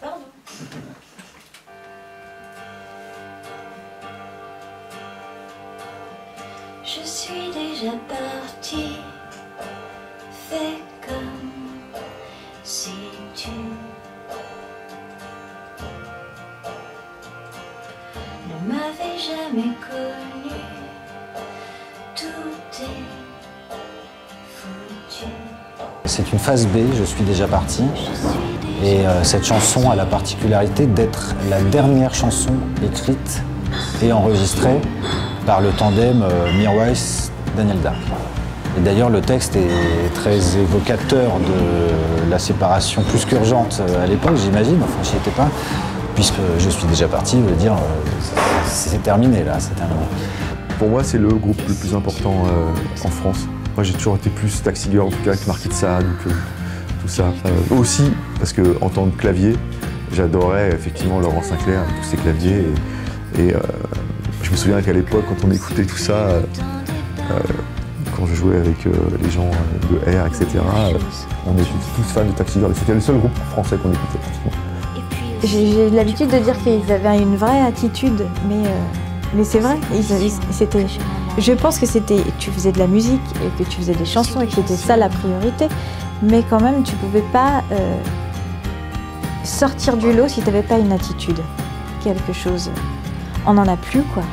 Pardon. Je suis déjà partie, fais comme si tu ne m'avais jamais connu, tout est foutu. C'est une phase B, je suis déjà parti. Et cette chanson a la particularité d'être la dernière chanson écrite et enregistrée par le tandem Mirwais-Daniel Dark. Et d'ailleurs, le texte est très évocateur de la séparation plus qu'urgente à l'époque, j'imagine. Enfin, j'y étais pas, puisque je suis déjà parti, veut dire c'est terminé là, c'est terminé. Pour moi, c'est le groupe le plus important en France. Moi, j'ai toujours été plus Taxi Girl, en tout cas avec Marquis de Sade, tout ça. Aussi, parce qu'en tant que clavier, j'adorais effectivement Laurent Sinclair avec tous ses claviers. Et je me souviens qu'à l'époque, quand on écoutait tout ça, quand je jouais avec les gens de R, etc., on était tous fans de Taxi Girl. C'était le seul groupe français qu'on écoutait pratiquement. J'ai l'habitude de dire qu'ils avaient une vraie attitude, mais c'est vrai. Je pense que tu faisais de la musique et que tu faisais des chansons et que c'était ça la priorité, mais quand même tu pouvais pas sortir du lot si tu n'avais pas une attitude, quelque chose. On n'en a plus quoi.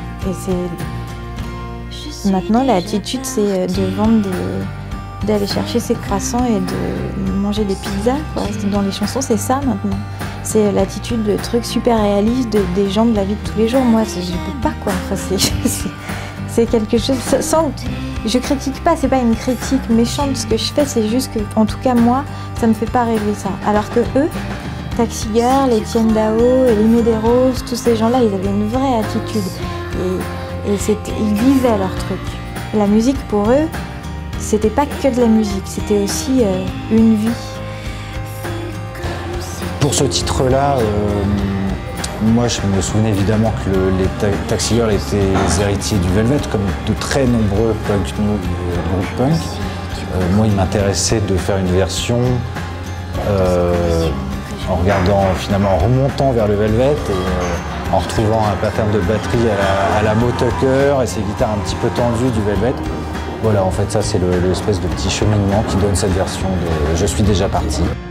Et maintenant l'attitude c'est de vendre d'aller chercher ses croissants et de manger des pizzas quoi. Dans les chansons c'est ça maintenant. C'est l'attitude, le truc super réaliste des gens de la vie de tous les jours. Moi, je peux pas quoi. Enfin, c'est quelque chose. Je critique pas, c'est pas une critique méchante. Ce que je fais, c'est juste que, en tout cas moi, ça me fait pas rêver ça. Alors que eux, Taxi Girl, Etienne Dao, Elie des Roses, tous ces gens-là, ils avaient une vraie attitude et ils vivaient leur truc. La musique pour eux, c'était pas que de la musique, c'était aussi une vie. Pour ce titre-là, moi je me souvenais évidemment que les Taxi Girls étaient les héritiers du Velvet, comme de très nombreux groupes punk. Moi il m'intéressait de faire une version en regardant finalement, en remontant vers le Velvet et en retrouvant un pattern de batterie à la Mo Tucker et ces guitares un petit peu tendues du Velvet. Voilà, en fait ça c'est l'espèce de petit cheminement qui donne cette version de Je suis déjà parti.